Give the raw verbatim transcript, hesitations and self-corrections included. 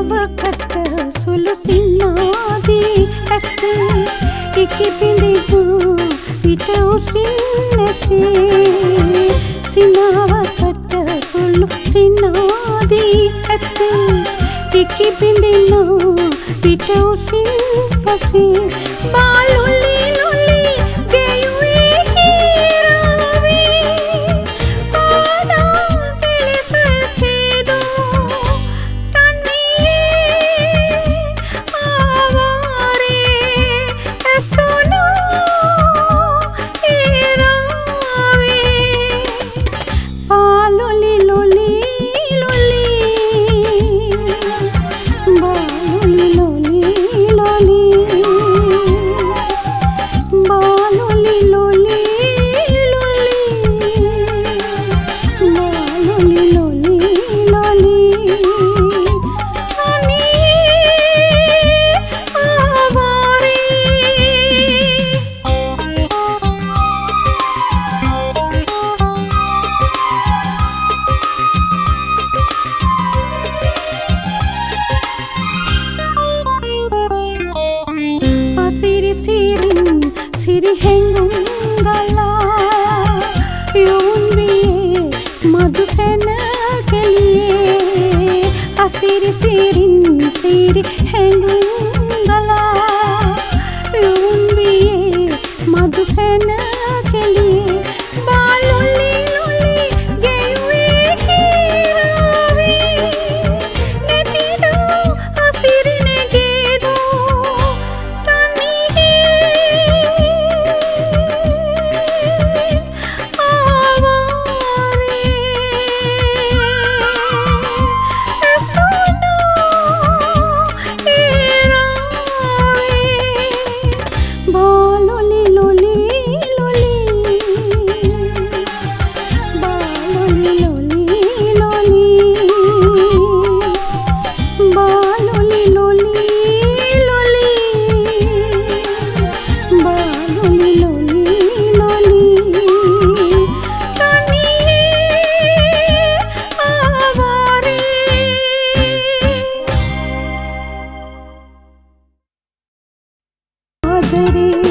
සිනාවකට සුළු සිනාදී ඇත ඉකි පිඳිදු පිට උසින් නැසේ සිනාවකට සුළු සිනාදී ඇත ඉකි පිඳිනු පිට උසින් පසේ බාලුලි ලුලි ගෙයුවේ හිරාවේ ආදා පිළිසෙසිදෝ තනියේ ආවාරේ ඇසුනෝ හිරාවේ බාලුලි ලුලි ලුලි බාලුලි ලුලි ලුලි බාලුලි ලුලි ලුලි බාලුලි ලුලි ලුලි තනියේ ආවාරේ Pasiri sirin siri hengum gala yunviye madusena keliye Pasiri sirin siri hengum gala yunviye madusena keliye baluli luli geyuwe kirave netido asiri negedo Adare